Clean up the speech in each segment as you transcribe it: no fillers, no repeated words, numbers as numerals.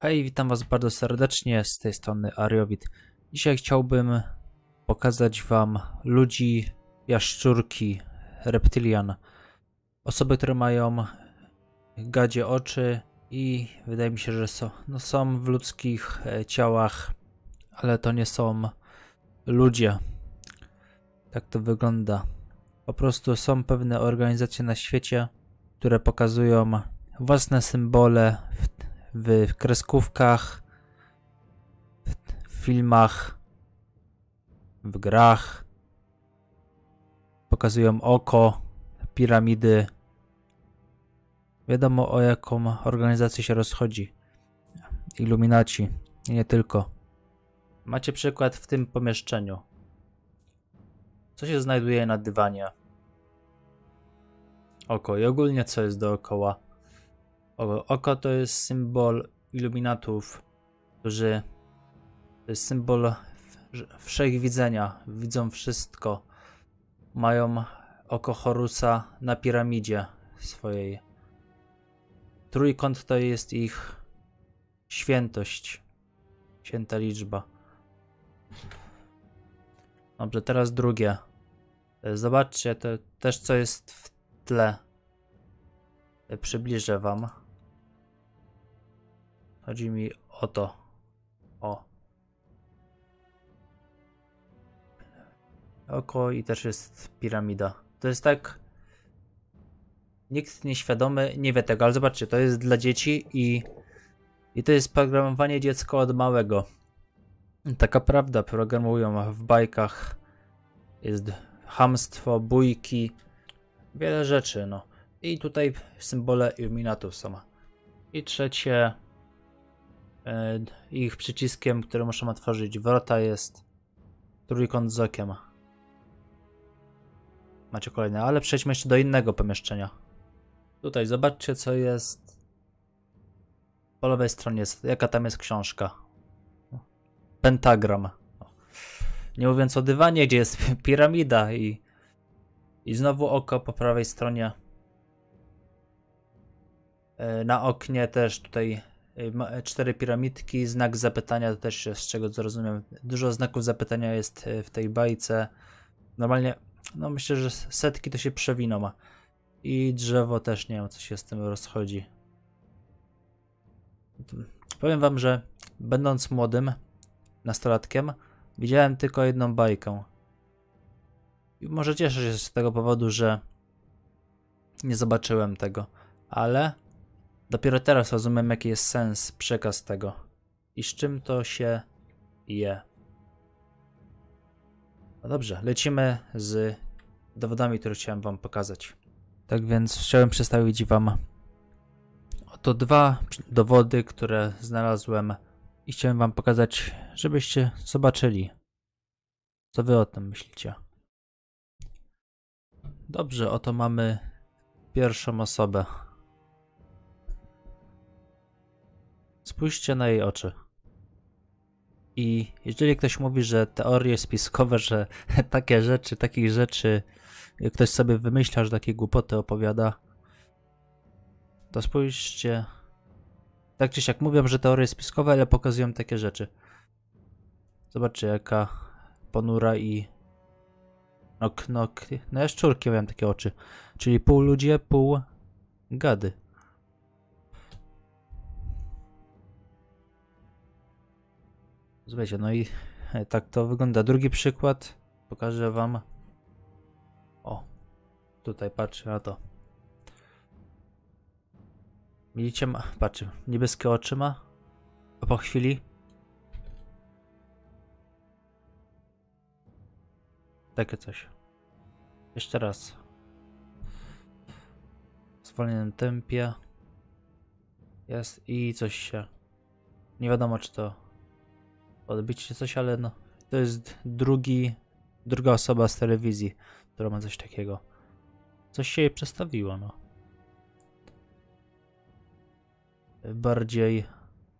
Hej, witam was bardzo serdecznie, z tej strony Ariowit. Dzisiaj chciałbym pokazać wam ludzi, jaszczurki, reptylian. Osoby, które mają gadzie oczy i wydaje mi się, że są w ludzkich ciałach, ale to nie są ludzie. Tak to wygląda. Po prostu są pewne organizacje na świecie, które pokazują własne symbole w kreskówkach, w filmach, w grach. Pokazują oko, piramidy. Wiadomo, o jaką organizację się rozchodzi. Illuminaci, i nie tylko. Macie przykład w tym pomieszczeniu. Co się znajduje na dywanie? Oko i ogólnie co jest dookoła. Oko to jest symbol iluminatów, którzy to jest symbol wszechwidzenia, widzą wszystko. Mają oko Horusa na piramidzie swojej. Trójkąt to jest ich świętość, święta liczba. Dobrze, teraz drugie. Zobaczcie to też, co jest w tle. Przybliżę wam. Chodzi mi o to. O. Oko i też jest piramida. To jest tak... Nikt nieświadomy nie wie tego, ale zobaczcie, to jest dla dzieci i to jest programowanie dziecka od małego. Taka prawda, programują w bajkach. Jest chamstwo, bójki, wiele rzeczy, no. I tutaj symbole iluminatów są. I trzecie, ich przyciskiem, który muszą otworzyć wrota, jest trójkąt z okiem. Macie kolejne, ale przejdźmy jeszcze do innego pomieszczenia. Tutaj zobaczcie, co jest po lewej stronie, jaka tam jest książka. Pentagram. Nie mówiąc o dywanie, gdzie jest piramida i znowu oko po prawej stronie. Na oknie też tutaj 4 piramidki, znak zapytania, to też z czego co rozumiem. Dużo znaków zapytania jest w tej bajce. Normalnie, no myślę, że setki to się przewiną. I drzewo też, nie wiem, co się z tym rozchodzi. Powiem wam, że będąc młodym nastolatkiem, widziałem tylko jedną bajkę. I może cieszę się z tego powodu, że nie zobaczyłem tego, ale dopiero teraz rozumiem, jaki jest sens, przekaz tego i z czym to się je. No dobrze, lecimy z dowodami, które chciałem wam pokazać. Tak więc chciałem przedstawić wam oto 2 dowody, które znalazłem i chciałem wam pokazać, żebyście zobaczyli, co wy o tym myślicie. Dobrze, oto mamy pierwszą osobę. Spójrzcie na jej oczy. I jeżeli ktoś mówi, że teorie spiskowe, że takich rzeczy ktoś sobie wymyśla, że takie głupoty opowiada, to spójrzcie. Tak czy siak mówią, że teorie spiskowe, ale pokazują takie rzeczy. Zobaczcie, jaka ponura i no jaszczurki mają takie oczy. Czyli pół ludzie, pół gady. Słuchajcie, no i tak to wygląda. Drugi przykład pokażę wam. O, tutaj patrzę na to. Widzicie, patrzcie, niebieskie oczy ma. A po chwili takie coś. Jeszcze raz. W zwolnionym tempie. Jest i coś się... Nie wiadomo, czy to odbić czy coś, ale no. To jest druga osoba z telewizji, która ma coś takiego. Coś się jej przestawiło, no. Bardziej...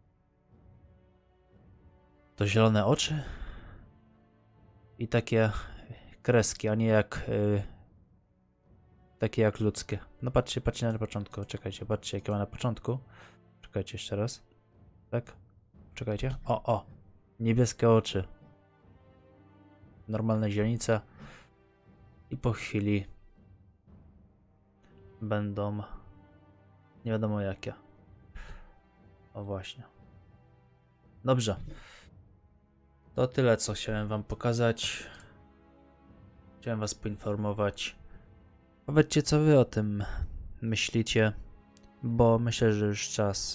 To zielone oczy. I takie kreski, a nie jak... takie jak ludzkie. No patrzcie na początku. Czekajcie, patrzcie jakie ma na początku. Czekajcie jeszcze raz. Tak? Czekajcie. O! Niebieskie oczy. Normalne źrenice. I po chwili będą nie wiadomo jakie. O właśnie. Dobrze. To tyle, co chciałem wam pokazać. Chciałem was poinformować. Powiedzcie, co wy o tym myślicie, bo myślę, że już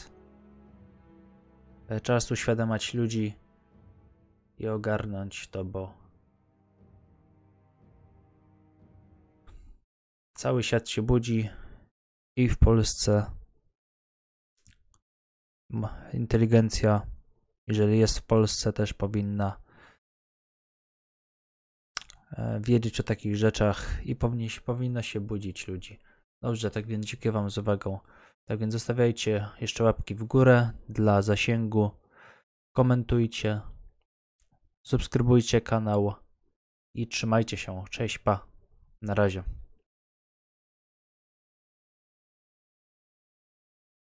czas uświadamiać ludzi i ogarnąć to, bo cały świat się budzi i w Polsce inteligencja, jeżeli jest w Polsce, też powinna wiedzieć o takich rzeczach i powinno się budzić ludzi. Dobrze, tak więc dziękuję wam za uwagę. Tak więc zostawiajcie jeszcze łapki w górę dla zasięgu, komentujcie, subskrybujcie kanał i trzymajcie się. Cześć, pa. Na razie.